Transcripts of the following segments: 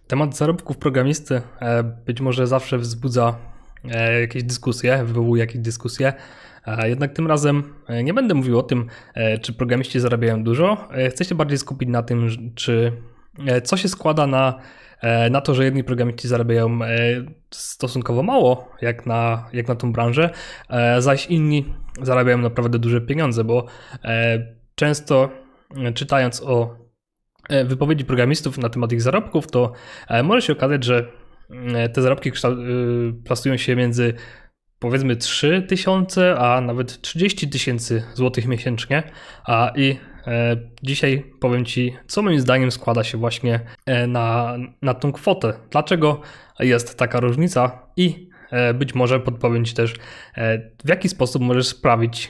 Temat zarobków programisty być może zawsze wzbudza jakieś dyskusje, wywołuje jakieś dyskusje. Jednak tym razem nie będę mówił o tym, czy programiści zarabiają dużo. Chcę się bardziej skupić na tym, co się składa na to, że jedni programiści zarabiają stosunkowo mało, jak na tą branżę, zaś inni zarabiają naprawdę duże pieniądze, bo często czytając o wypowiedzi programistów na temat ich zarobków, to może się okazać, że te zarobki plasują się między powiedzmy 3000, a nawet 30 tysięcy złotych miesięcznie. Dzisiaj powiem Ci, co moim zdaniem składa się właśnie na tą kwotę. Dlaczego jest taka różnica i być może podpowiem Ci też, w jaki sposób możesz sprawić,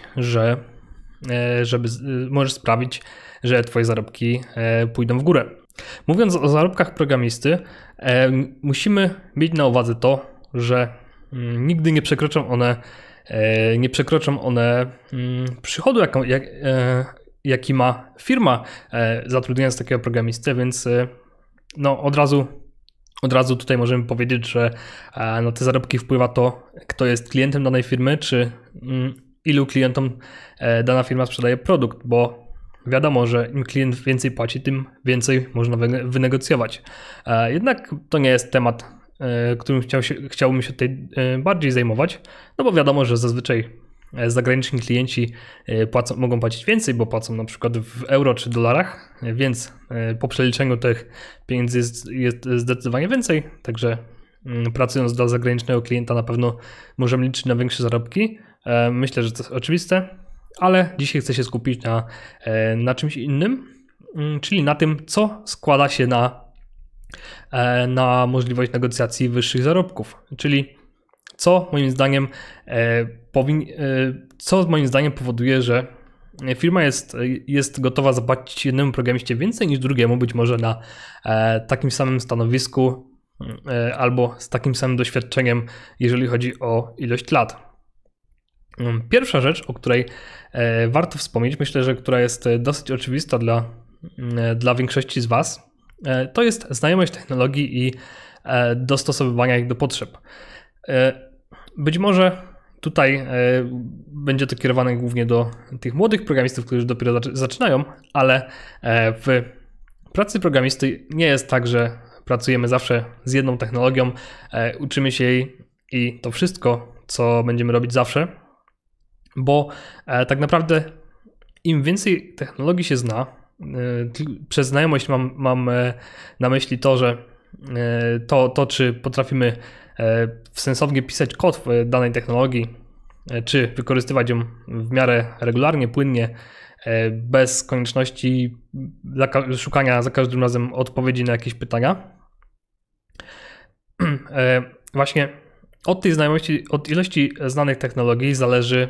że Twoje zarobki pójdą w górę. Mówiąc o zarobkach programisty, musimy mieć na uwadze to, że nigdy nie przekroczą one przychodu, jaki ma firma zatrudniając takiego programistę, więc od razu tutaj możemy powiedzieć, że na te zarobki wpływa to, kto jest klientem danej firmy, czy ilu klientom dana firma sprzedaje produkt, bo wiadomo, że im klient więcej płaci, tym więcej można wynegocjować. Jednak to nie jest temat, którym chciałbym się tutaj bardziej zajmować, no bo wiadomo, że zazwyczaj zagraniczni klienci mogą płacić więcej, bo płacą na przykład w euro czy dolarach, więc po przeliczeniu tych pieniędzy jest zdecydowanie więcej, także pracując dla zagranicznego klienta na pewno możemy liczyć na większe zarobki. Myślę, że to jest oczywiste, ale dzisiaj chcę się skupić na czymś innym, czyli na tym, co składa się na możliwość negocjacji wyższych zarobków, czyli co moim zdaniem powoduje, że firma jest gotowa zapłacić jednemu programiście więcej niż drugiemu, być może na takim samym stanowisku albo z takim samym doświadczeniem, jeżeli chodzi o ilość lat. Pierwsza rzecz, o której warto wspomnieć, myślę, że która jest dosyć oczywista dla większości z Was, to jest znajomość technologii i dostosowywania ich do potrzeb. Być może tutaj będzie to kierowane głównie do tych młodych programistów, którzy dopiero zaczynają, ale w pracy programisty nie jest tak, że pracujemy zawsze z jedną technologią, uczymy się jej i to wszystko, co będziemy robić zawsze, bo tak naprawdę im więcej technologii się zna, przez znajomość mam na myśli to, że czy potrafimy sensownie pisać kod w danej technologii, czy wykorzystywać ją w miarę regularnie, płynnie, bez konieczności szukania za każdym razem odpowiedzi na jakieś pytania. Właśnie od tej znajomości, od ilości znanych technologii zależy,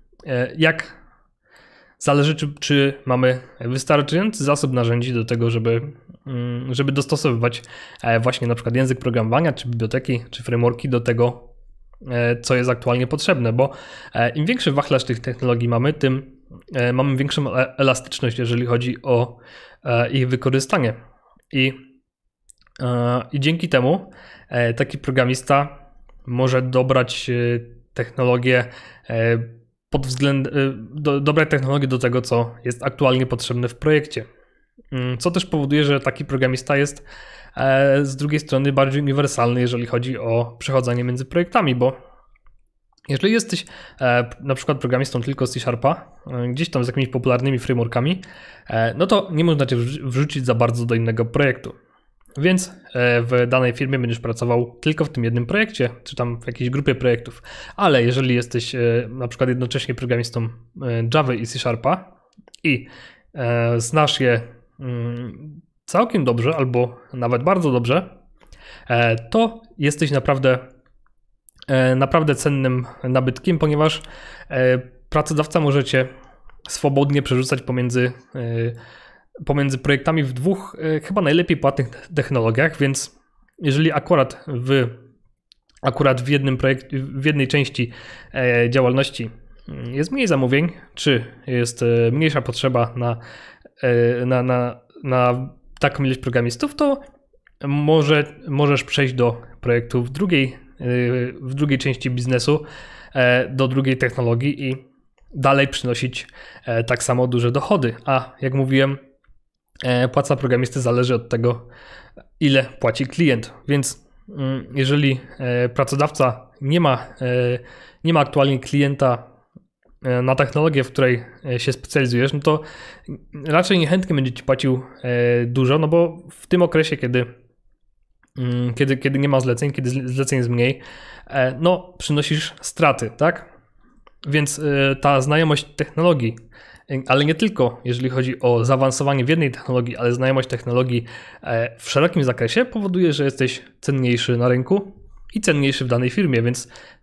czy mamy wystarczający zasób narzędzi do tego, żeby dostosowywać właśnie na przykład język programowania, czy biblioteki, czy frameworki do tego, co jest aktualnie potrzebne, bo im większy wachlarz tych technologii mamy, tym mamy większą elastyczność, jeżeli chodzi o ich wykorzystanie. I dzięki temu taki programista może dobrać technologię dobrać technologię do tego, co jest aktualnie potrzebne w projekcie. Co też powoduje, że taki programista jest z drugiej strony bardziej uniwersalny, jeżeli chodzi o przechodzenie między projektami, bo jeżeli jesteś na przykład programistą tylko z C-Sharpa, gdzieś tam z jakimiś popularnymi frameworkami, no to nie można cię wrzucić za bardzo do innego projektu. Więc w danej firmie będziesz pracował tylko w tym jednym projekcie, czy tam w jakiejś grupie projektów. Ale jeżeli jesteś na przykład jednocześnie programistą Java i C-Sharpa i znasz je całkiem dobrze albo nawet bardzo dobrze, to jesteś naprawdę cennym nabytkiem, ponieważ pracodawca może cię swobodnie przerzucać pomiędzy projektami w dwóch chyba najlepiej płatnych technologiach, więc jeżeli akurat w jednej części działalności jest mniej zamówień, czy jest mniejsza potrzeba na taką ilość programistów, to możesz przejść do projektu w drugiej części biznesu, do drugiej technologii i dalej przynosić tak samo duże dochody. A jak mówiłem, płaca programisty zależy od tego, ile płaci klient. Więc jeżeli pracodawca nie ma aktualnie klienta na technologię, w której się specjalizujesz, no to raczej niechętnie będzie ci płacił dużo, no bo w tym okresie, kiedy nie ma zleceń, kiedy zleceń jest mniej, no przynosisz straty, tak? Więc ta znajomość technologii, ale nie tylko jeżeli chodzi o zaawansowanie w jednej technologii, ale znajomość technologii w szerokim zakresie powoduje, że jesteś cenniejszy na rynku i cenniejszy w danej firmie, więc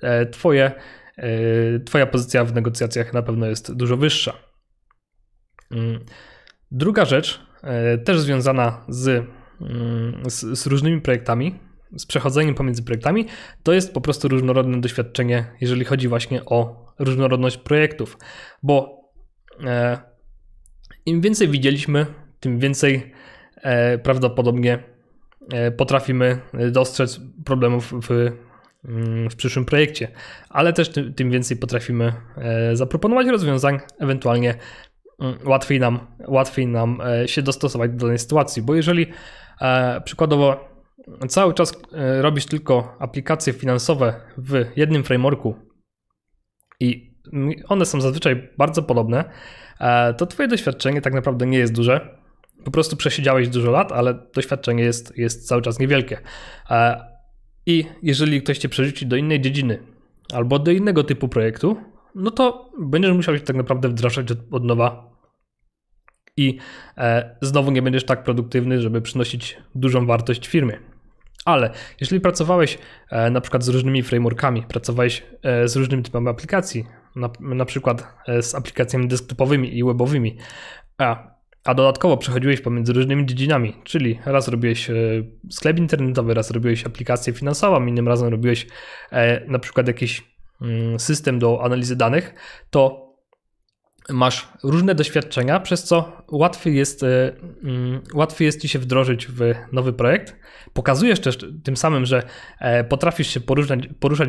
twoja pozycja w negocjacjach na pewno jest dużo wyższa. Druga rzecz, też związana z różnymi projektami, z przechodzeniem pomiędzy projektami, to jest po prostu różnorodne doświadczenie, jeżeli chodzi właśnie o różnorodność projektów, bo im więcej widzieliśmy, tym więcej prawdopodobnie potrafimy dostrzec problemów w przyszłym projekcie, ale też tym więcej potrafimy zaproponować rozwiązań, ewentualnie łatwiej nam się dostosować do danej sytuacji, bo jeżeli przykładowo cały czas robisz tylko aplikacje finansowe w jednym frameworku i one są zazwyczaj bardzo podobne, to twoje doświadczenie tak naprawdę nie jest duże. Po prostu przesiedziałeś dużo lat, ale doświadczenie jest cały czas niewielkie. I jeżeli ktoś cię przerzuci do innej dziedziny albo do innego typu projektu, no to będziesz musiał się tak naprawdę wdrażać od nowa i znowu nie będziesz tak produktywny, żeby przynosić dużą wartość firmie. Ale jeżeli pracowałeś na przykład z różnymi frameworkami, pracowałeś z różnymi typami aplikacji, na przykład z aplikacjami desktopowymi i webowymi, a dodatkowo przechodziłeś pomiędzy różnymi dziedzinami, czyli raz robiłeś sklep internetowy, raz robiłeś aplikację finansową, innym razem robiłeś na przykład jakiś system do analizy danych, to masz różne doświadczenia, przez co łatwiej jest ci się wdrożyć w nowy projekt. Pokazujesz też tym samym, że potrafisz się poruszać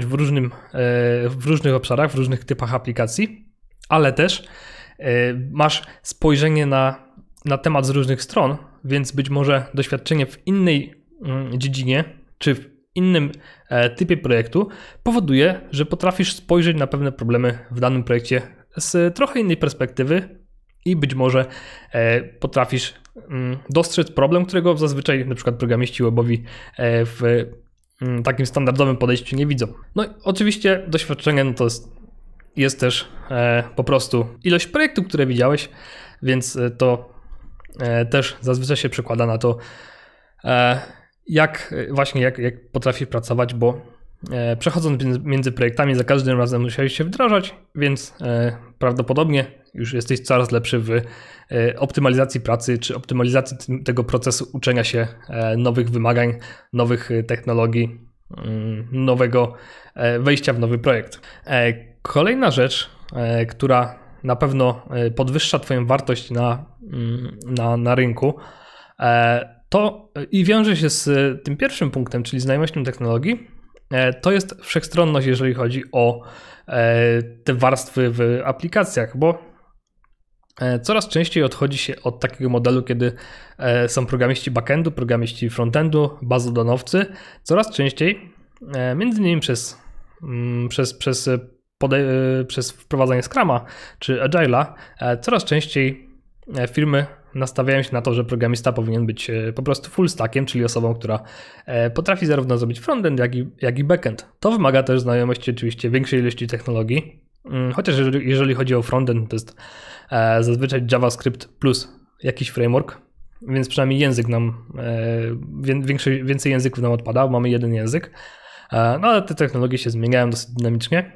w różnych obszarach, w różnych typach aplikacji, ale też masz spojrzenie na temat z różnych stron, więc być może doświadczenie w innej dziedzinie czy w innym typie projektu powoduje, że potrafisz spojrzeć na pewne problemy w danym projekcie z trochę innej perspektywy i być może potrafisz dostrzec problem, którego zazwyczaj na przykład programiści webowi w takim standardowym podejściu nie widzą. No i oczywiście doświadczenie no to jest też po prostu ilość projektów, które widziałeś, więc to też zazwyczaj się przekłada na to, jak potrafisz pracować, bo przechodząc między projektami za każdym razem musiałeś się wdrażać, więc prawdopodobnie już jesteś coraz lepszy w optymalizacji pracy czy optymalizacji tego procesu uczenia się nowych wymagań, nowych technologii, nowego wejścia w nowy projekt. Kolejna rzecz, która na pewno podwyższa twoją wartość na rynku, to i wiąże się z tym pierwszym punktem, czyli znajomością technologii, to jest wszechstronność, jeżeli chodzi o te warstwy w aplikacjach, bo coraz częściej odchodzi się od takiego modelu, kiedy są programiści backendu, programiści frontendu, bazodawcy. Coraz częściej, między innymi przez wprowadzanie Scruma czy Agile'a, coraz częściej firmy nastawiają się na to, że programista powinien być po prostu full stackiem, czyli osobą, która potrafi zarówno zrobić frontend, jak i backend. To wymaga też znajomości oczywiście większej ilości technologii, chociaż jeżeli chodzi o frontend, to jest zazwyczaj JavaScript plus jakiś framework, więc przynajmniej język nam, więcej języków nam odpada, bo mamy jeden język, no ale te technologie się zmieniają dosyć dynamicznie,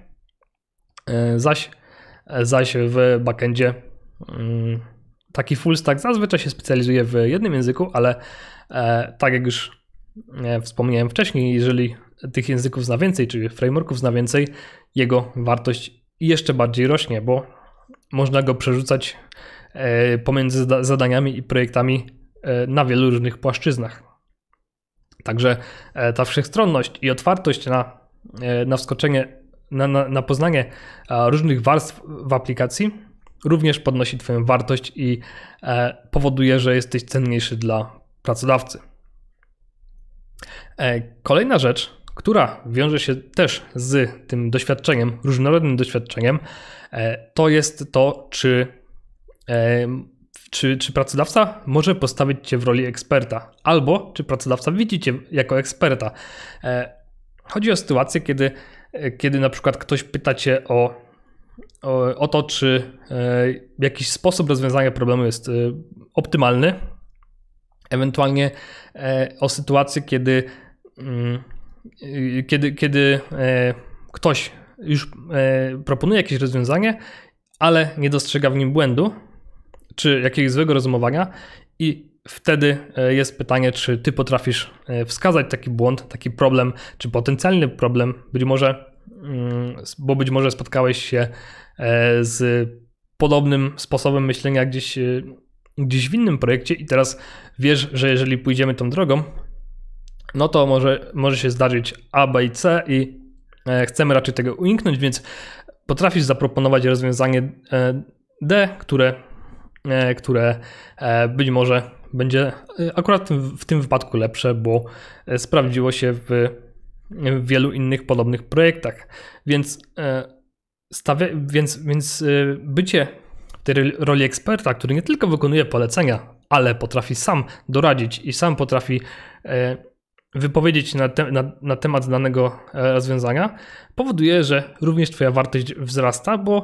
zaś w backendzie taki full stack zazwyczaj się specjalizuje w jednym języku, ale tak jak już wspomniałem wcześniej, jeżeli tych języków zna więcej, czyli frameworków zna więcej, jego wartość jeszcze bardziej rośnie, bo można go przerzucać pomiędzy zadaniami i projektami na wielu różnych płaszczyznach. Także ta wszechstronność i otwartość na wskoczenie, na poznanie różnych warstw w aplikacji również podnosi Twoją wartość i powoduje, że jesteś cenniejszy dla pracodawcy. Kolejna rzecz, która wiąże się też z tym doświadczeniem, różnorodnym doświadczeniem, to jest to, czy pracodawca może postawić Cię w roli eksperta, albo czy pracodawca widzi Cię jako eksperta. Chodzi o sytuację, kiedy na przykład ktoś pyta Cię o to, czy jakiś sposób rozwiązania problemu jest optymalny, ewentualnie o sytuację, kiedy ktoś już proponuje jakieś rozwiązanie, ale nie dostrzega w nim błędu, czy jakiegoś złego rozumowania i wtedy jest pytanie, czy ty potrafisz wskazać taki błąd, taki problem, czy potencjalny problem, bo być może spotkałeś się z podobnym sposobem myślenia gdzieś w innym projekcie i teraz wiesz, że jeżeli pójdziemy tą drogą, no to może się zdarzyć A, B i C i chcemy raczej tego uniknąć, więc potrafisz zaproponować rozwiązanie D, które być może będzie akurat w tym wypadku lepsze, bo sprawdziło się w wielu innych podobnych projektach. Więc bycie w tej roli eksperta, który nie tylko wykonuje polecenia, ale potrafi sam doradzić i sam potrafi wypowiedzieć na temat danego rozwiązania, powoduje, że również Twoja wartość wzrasta, bo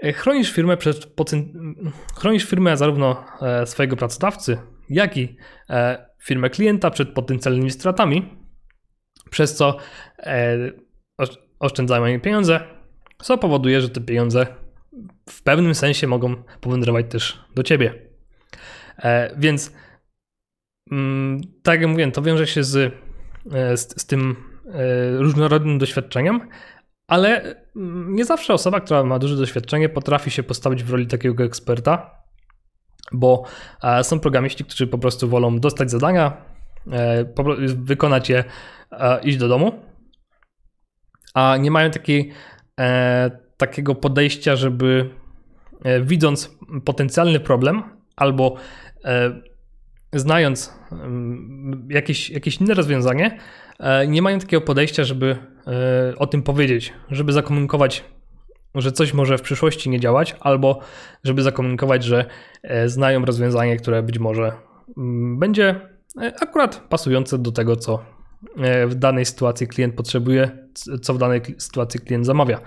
chronisz firmę zarówno swojego pracodawcy, jak i firmę klienta przed potencjalnymi stratami, przez co oszczędzamy pieniądze, co powoduje, że te pieniądze w pewnym sensie mogą powędrować też do Ciebie. Więc tak jak mówiłem, to wiąże się z tym różnorodnym doświadczeniem, ale nie zawsze osoba, która ma duże doświadczenie, potrafi się postawić w roli takiego eksperta, bo są programiści, którzy po prostu wolą dostać zadania, wykonać je, iść do domu, a nie mają takiego podejścia, żeby widząc potencjalny problem albo znając jakieś inne rozwiązanie, nie mają takiego podejścia, żeby o tym powiedzieć, żeby zakomunikować, że coś może w przyszłości nie działać, albo żeby zakomunikować, że znają rozwiązanie, które być może będzie akurat pasujące do tego, co w danej sytuacji klient potrzebuje, co w danej sytuacji klient zamawia.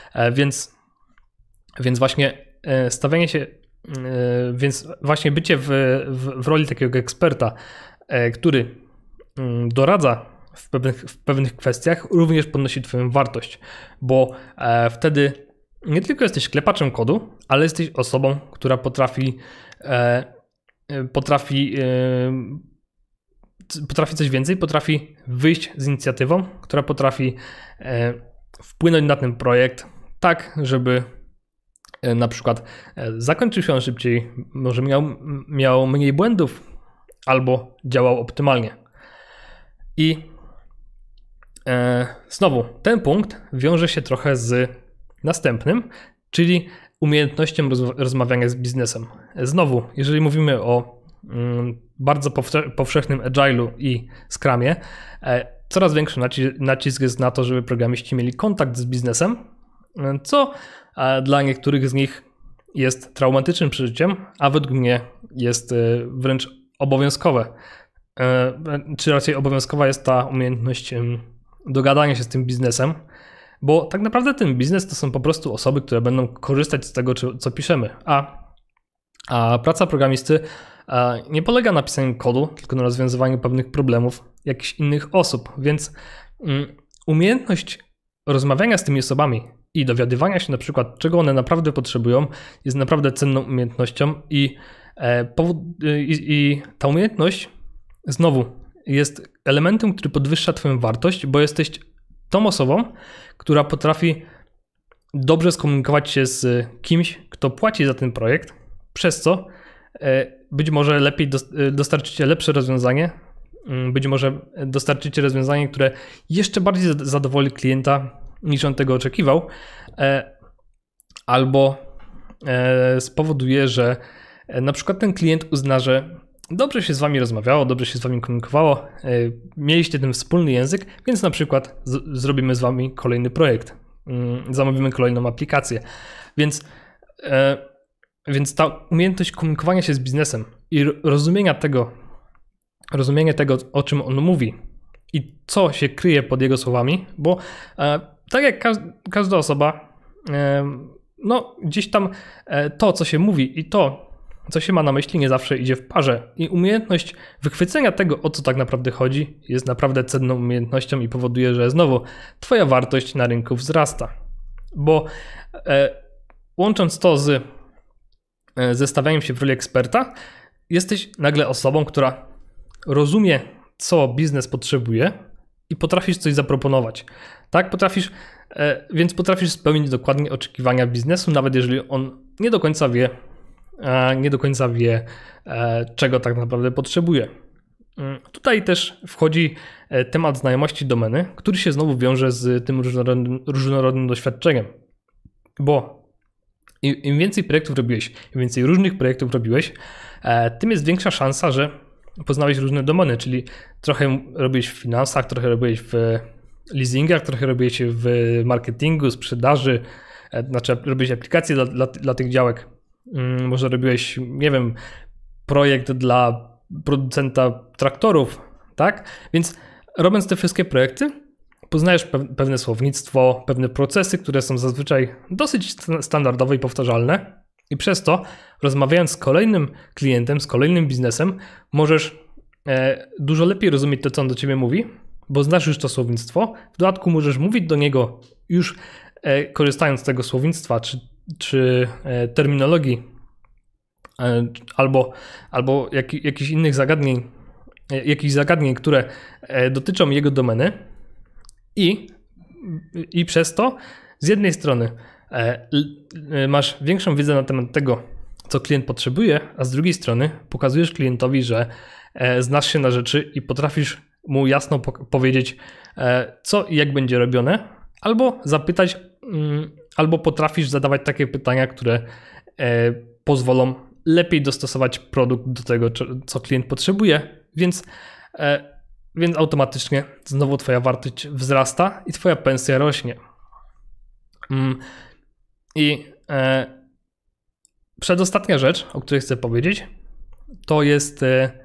Więc właśnie bycie w roli takiego eksperta, który doradza w pewnych kwestiach, również podnosi Twoją wartość, bo wtedy nie tylko jesteś klepaczem kodu, ale jesteś osobą, która potrafi coś więcej, potrafi wyjść z inicjatywą, która potrafi wpłynąć na ten projekt tak, żeby na przykład zakończył się on szybciej, może miał mniej błędów albo działał optymalnie. I znowu ten punkt wiąże się trochę z następnym, czyli umiejętnością rozmawiania z biznesem. Znowu, jeżeli mówimy o bardzo powszechnym Agile'u i Scrumie, coraz większy nacisk jest na to, żeby programiści mieli kontakt z biznesem, co dla niektórych z nich jest traumatycznym przeżyciem, a według mnie jest wręcz obowiązkowe. Czy raczej obowiązkowa jest ta umiejętność dogadania się z tym biznesem, bo tak naprawdę ten biznes to są po prostu osoby, które będą korzystać z tego, co piszemy, a praca programisty nie polega na pisaniu kodu, tylko na rozwiązywaniu pewnych problemów jakichś innych osób, więc umiejętność rozmawiania z tymi osobami i dowiadywania się na przykład, czego one naprawdę potrzebują, jest naprawdę cenną umiejętnością i ta umiejętność znowu jest elementem, który podwyższa Twoją wartość, bo jesteś tą osobą, która potrafi dobrze skomunikować się z kimś, kto płaci za ten projekt, przez co być może lepiej dostarczycie lepsze rozwiązanie być może dostarczycie rozwiązanie, które jeszcze bardziej zadowoli klienta niż on tego oczekiwał, albo spowoduje, że na przykład ten klient uzna, że dobrze się z wami rozmawiało, dobrze się z wami komunikowało, mieliście ten wspólny język, więc na przykład zrobimy z wami kolejny projekt, zamówimy kolejną aplikację. Więc ta umiejętność komunikowania się z biznesem i rozumienie tego, o czym on mówi i co się kryje pod jego słowami, bo tak jak każda osoba, no gdzieś tam to, co się mówi i to, co się ma na myśli, nie zawsze idzie w parze. I umiejętność wychwycenia tego, o co tak naprawdę chodzi, jest naprawdę cenną umiejętnością i powoduje, że znowu twoja wartość na rynku wzrasta. Bo łącząc to z zestawianiem się w roli eksperta, jesteś nagle osobą, która rozumie, co biznes potrzebuje i potrafisz coś zaproponować. Tak, więc potrafisz spełnić dokładnie oczekiwania biznesu, nawet jeżeli on nie do końca wie, czego tak naprawdę potrzebuje. Tutaj też wchodzi temat znajomości domeny, który się znowu wiąże z tym różnorodnym doświadczeniem, bo im więcej projektów robiłeś, im więcej różnych projektów robiłeś, tym jest większa szansa, że poznałeś różne domeny, czyli trochę robiłeś w finansach, trochę robiłeś w leasingach, trochę robiłeś w marketingu, sprzedaży, znaczy robiłeś aplikacje dla tych działek. Może robiłeś, nie wiem, projekt dla producenta traktorów, tak? Więc robiąc te wszystkie projekty, poznajesz pewne słownictwo, pewne procesy, które są zazwyczaj dosyć standardowe i powtarzalne i przez to, rozmawiając z kolejnym klientem, z kolejnym biznesem, możesz dużo lepiej rozumieć to, co on do ciebie mówi, bo znasz już to słownictwo. W dodatku możesz mówić do niego już korzystając z tego słownictwa czy terminologii albo jakichś innych zagadnień, które dotyczą jego domeny i przez to z jednej strony masz większą wiedzę na temat tego, co klient potrzebuje, a z drugiej strony pokazujesz klientowi, że znasz się na rzeczy i potrafisz mu jasno powiedzieć, co i jak będzie robione, albo zapytać, albo potrafisz zadawać takie pytania, które pozwolą lepiej dostosować produkt do tego, co klient potrzebuje, więc automatycznie znowu twoja wartość wzrasta i twoja pensja rośnie. I przedostatnia rzecz, o której chcę powiedzieć, to jest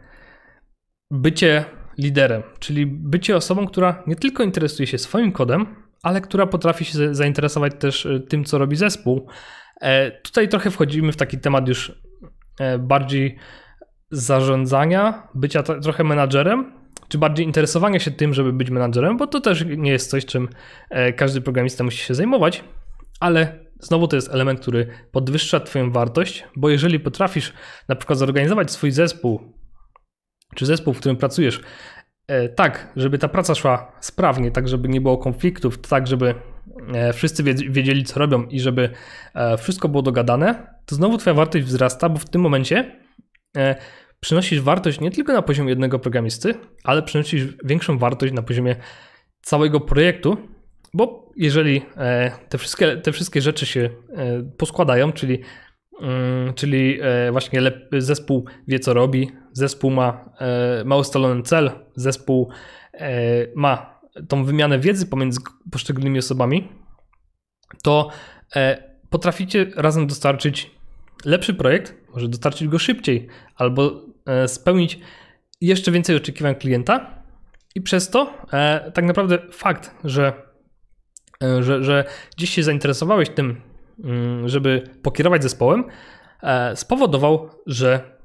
bycie liderem, czyli bycie osobą, która nie tylko interesuje się swoim kodem, ale która potrafi się zainteresować też tym, co robi zespół. Tutaj trochę wchodzimy w taki temat już bardziej zarządzania, bycia trochę menadżerem, czy bardziej interesowania się tym, żeby być menadżerem, bo to też nie jest coś, czym każdy programista musi się zajmować, ale znowu to jest element, który podwyższa twoją wartość, bo jeżeli potrafisz na przykład zorganizować swój zespół, czy zespół, w którym pracujesz, tak, żeby ta praca szła sprawnie, tak, żeby nie było konfliktów, tak, żeby wszyscy wiedzieli, co robią i żeby wszystko było dogadane, to znowu twoja wartość wzrasta, bo w tym momencie przynosisz wartość nie tylko na poziomie jednego programisty, ale przynosisz większą wartość na poziomie całego projektu, bo jeżeli te wszystkie rzeczy się poskładają, czyli właśnie zespół wie, co robi, zespół ma ustalony cel, zespół ma tą wymianę wiedzy pomiędzy poszczególnymi osobami, to potraficie razem dostarczyć lepszy projekt, może dostarczyć go szybciej albo spełnić jeszcze więcej oczekiwań klienta i przez to tak naprawdę fakt, że gdzieś się zainteresowałeś tym, żeby pokierować zespołem, spowodował, że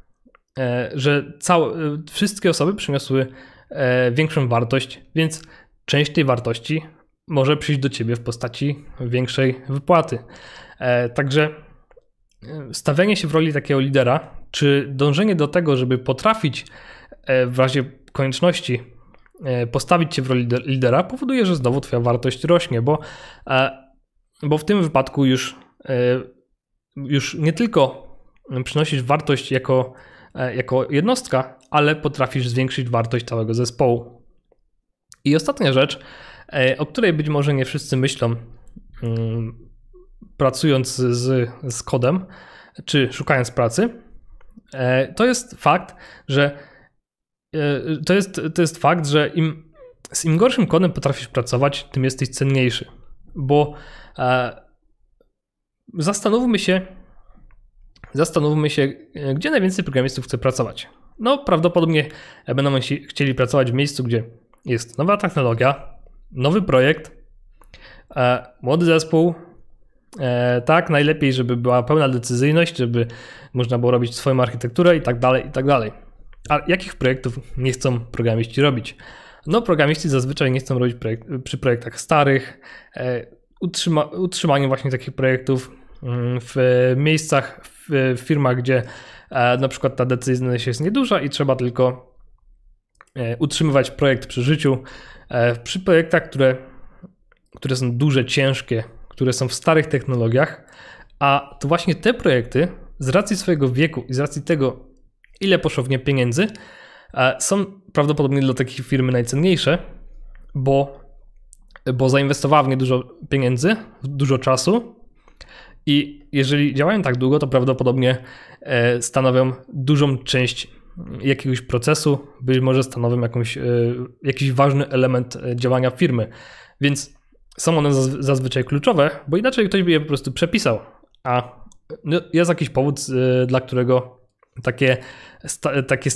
wszystkie osoby przyniosły większą wartość, więc część tej wartości może przyjść do ciebie w postaci większej wypłaty. Także stawianie się w roli takiego lidera, czy dążenie do tego, żeby potrafić w razie konieczności postawić się w roli lidera, powoduje, że znowu twoja wartość rośnie, bo w tym wypadku już nie tylko przynosisz wartość jako jednostka, ale potrafisz zwiększyć wartość całego zespołu. I ostatnia rzecz, o której być może nie wszyscy myślą, pracując z kodem, czy szukając pracy, to jest fakt, że im gorszym kodem potrafisz pracować, tym jesteś cenniejszy. Bo zastanówmy się, gdzie najwięcej programistów chce pracować. No, prawdopodobnie będą chcieli pracować w miejscu, gdzie jest nowa technologia, nowy projekt, młody zespół. Tak, najlepiej, żeby była pełna decyzyjność, żeby można było robić swoją architekturę i tak dalej, i tak dalej. A jakich projektów nie chcą programiści robić? No, programiści zazwyczaj nie chcą robić przy projektach starych, utrzymaniu właśnie takich projektów w miejscach, w firmach, gdzie na przykład ta decyzyjność jest nieduża i trzeba tylko utrzymywać projekt przy życiu. Przy projektach, które są duże, ciężkie, które są w starych technologiach, a to właśnie te projekty z racji swojego wieku i z racji tego, ile poszło w nie pieniędzy, są prawdopodobnie dla takiej firmy najcenniejsze, bo zainwestowała w nie dużo pieniędzy, dużo czasu i jeżeli działają tak długo, to prawdopodobnie stanowią dużą część jakiegoś procesu, być może stanowią jakiś ważny element działania firmy, więc są one zazwyczaj kluczowe, bo inaczej ktoś by je po prostu przepisał, a jest jakiś powód, dla którego takie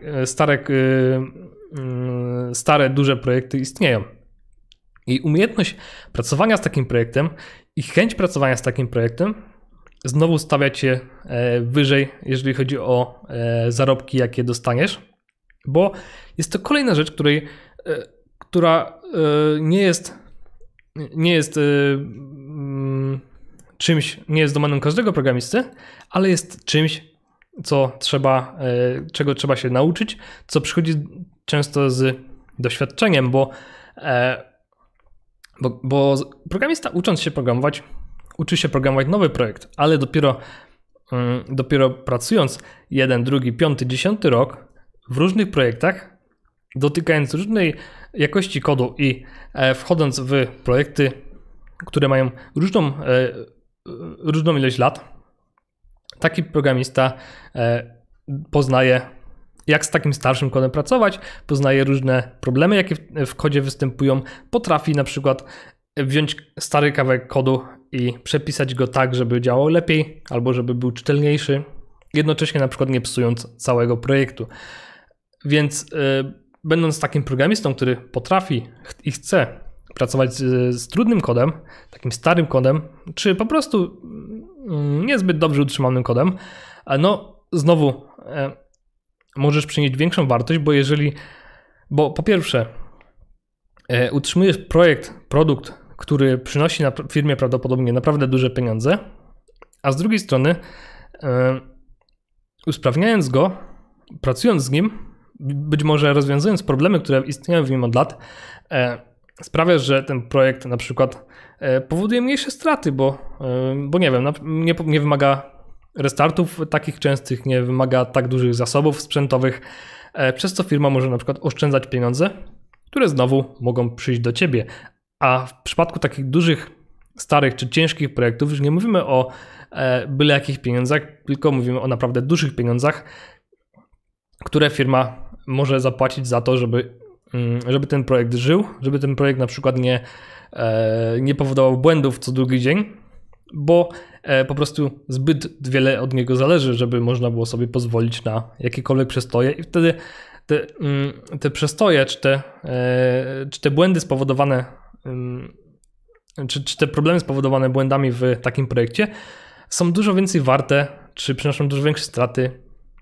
stare, duże projekty istnieją. I umiejętność pracowania z takim projektem i chęć pracowania z takim projektem znowu stawia cię wyżej, jeżeli chodzi o zarobki, jakie dostaniesz, bo jest to kolejna rzecz, która nie jest czymś, nie jest domeną każdego programisty, ale jest czymś, czego trzeba się nauczyć, co przychodzi często z doświadczeniem, bo programista ucząc się programować, uczy się programować nowy projekt, ale dopiero pracując 1, 2, 5, 10 rok w różnych projektach, dotykając różnej jakości kodu i wchodząc w projekty, które mają różną ilość lat, taki programista poznaje, jak z takim starszym kodem pracować, poznaje różne problemy, jakie w kodzie występują, potrafi na przykład wziąć stary kawałek kodu i przepisać go tak, żeby działał lepiej, albo żeby był czytelniejszy, jednocześnie na przykład nie psując całego projektu. Więc będąc takim programistą, który potrafi i chce pracować z trudnym kodem, takim starym kodem, czy po prostu niezbyt dobrze utrzymanym kodem, no znowu możesz przynieść większą wartość, bo po pierwsze utrzymujesz produkt, który przynosi na firmie prawdopodobnie naprawdę duże pieniądze, a z drugiej strony usprawniając go, pracując z nim, być może rozwiązując problemy, które istnieją w nim od lat, sprawia, że ten projekt na przykład powoduje mniejsze straty, bo nie wiem, nie wymaga restartów takich częstych, nie wymaga tak dużych zasobów sprzętowych, przez co firma może na przykład oszczędzać pieniądze, które znowu mogą przyjść do ciebie. A w przypadku takich dużych, starych czy ciężkich projektów już nie mówimy o byle jakich pieniądzach, tylko mówimy o naprawdę dużych pieniądzach, które firma może zapłacić za to, żeby ten projekt żył, żeby ten projekt na przykład nie powodował błędów co drugi dzień, bo po prostu zbyt wiele od niego zależy, żeby można było sobie pozwolić na jakiekolwiek przestoje i wtedy te przestoje, czy te błędy spowodowane, czy te problemy spowodowane błędami w takim projekcie są dużo więcej warte, czy przynoszą dużo większe straty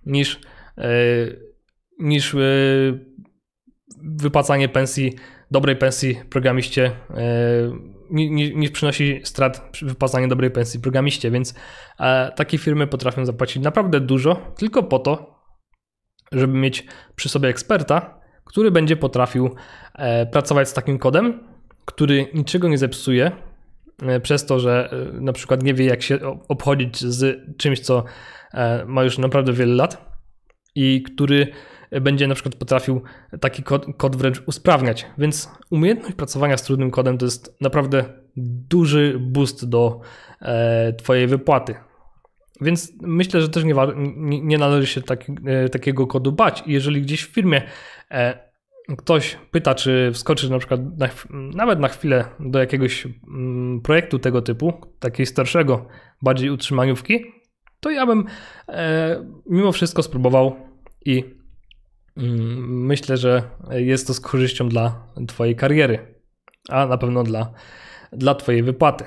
niż wypłacanie dobrej pensji programiście, niż przynosi strat wypłacanie dobrej pensji programiście, więc takie firmy potrafią zapłacić naprawdę dużo tylko po to, żeby mieć przy sobie eksperta, który będzie potrafił pracować z takim kodem, który niczego nie zepsuje przez to, że na przykład nie wie, jak się obchodzić z czymś, co ma już naprawdę wiele lat i który będzie na przykład potrafił taki kod wręcz usprawniać. Więc umiejętność pracowania z trudnym kodem to jest naprawdę duży boost do twojej wypłaty. Więc myślę, że też nie należy się takiego kodu bać. I jeżeli gdzieś w firmie ktoś pyta, czy wskoczysz na przykład nawet na chwilę do jakiegoś projektu tego typu, takiej starszego, bardziej utrzymaniówki, to ja bym mimo wszystko spróbował i myślę, że jest to z korzyścią dla twojej kariery, a na pewno dla twojej wypłaty.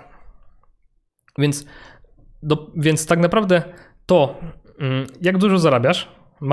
Więc tak naprawdę to, jak dużo zarabiasz,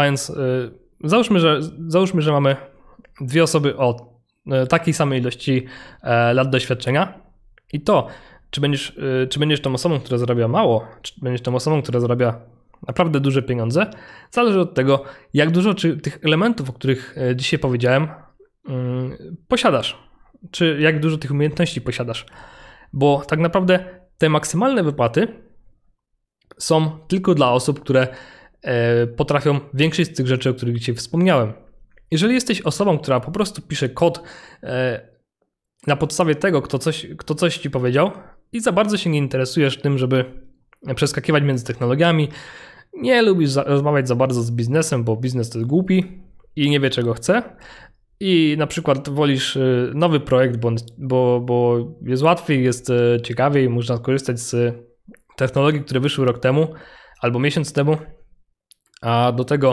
załóżmy, że mamy dwie osoby o takiej samej ilości lat doświadczenia i to, czy będziesz tą osobą, która zarabia mało, czy będziesz tą osobą, która zarabia naprawdę duże pieniądze, zależy od tego, jak dużo tych elementów, o których dzisiaj powiedziałem, posiadasz, czy jak dużo tych umiejętności posiadasz. Bo tak naprawdę te maksymalne wypłaty są tylko dla osób, które potrafią większość z tych rzeczy, o których dzisiaj wspomniałem. Jeżeli jesteś osobą, która po prostu pisze kod na podstawie tego, kto coś ci powiedział i za bardzo się nie interesujesz tym, żeby przeskakiwać między technologiami, nie lubisz rozmawiać za bardzo z biznesem, bo biznes to jest głupi i nie wie, czego chce i na przykład wolisz nowy projekt, bo jest łatwiej, jest ciekawiej, można skorzystać z technologii, które wyszły rok temu albo miesiąc temu, a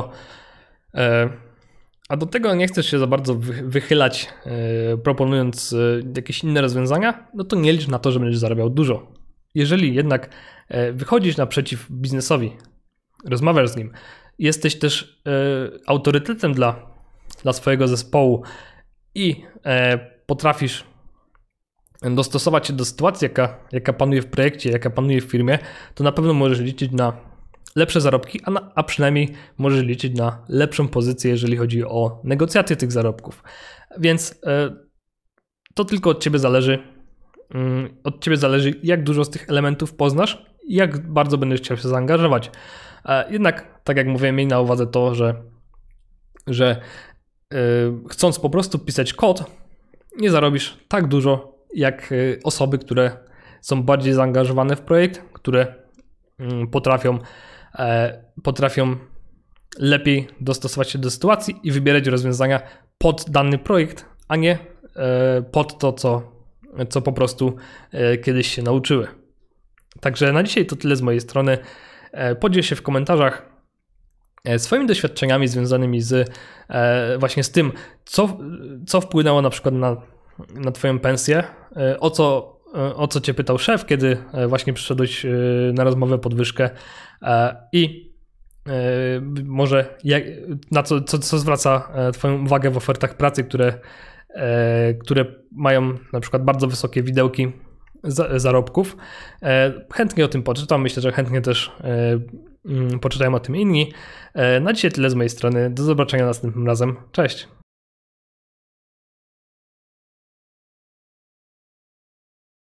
do tego nie chcesz się za bardzo wychylać, proponując jakieś inne rozwiązania, no to nie licz na to, że będziesz zarabiał dużo. Jeżeli jednak wychodzisz naprzeciw biznesowi, rozmawiasz z nim, jesteś też autorytetem dla swojego zespołu i potrafisz dostosować się do sytuacji, jaka panuje w projekcie, jaka panuje w firmie, to na pewno możesz liczyć na lepsze zarobki, a przynajmniej możesz liczyć na lepszą pozycję, jeżeli chodzi o negocjacje tych zarobków. Więc to tylko od ciebie zależy. Od ciebie zależy, jak dużo z tych elementów poznasz i jak bardzo będziesz chciał się zaangażować. Jednak, tak jak mówiłem, miej na uwadze to, że chcąc po prostu pisać kod, nie zarobisz tak dużo, jak osoby, które są bardziej zaangażowane w projekt, które potrafią lepiej dostosować się do sytuacji i wybierać rozwiązania pod dany projekt, a nie pod to, co po prostu kiedyś się nauczyły. Także na dzisiaj to tyle z mojej strony. Podziel się w komentarzach swoimi doświadczeniami związanymi właśnie z tym, co wpłynęło na przykład na twoją pensję, o co cię pytał szef, kiedy właśnie przyszedłeś na rozmowę podwyżkę i może co zwraca twoją uwagę w ofertach pracy, które mają na przykład bardzo wysokie widełki zarobków. Chętnie o tym poczytam, myślę, że chętnie też poczytają o tym inni. Na dzisiaj tyle z mojej strony, do zobaczenia następnym razem, cześć!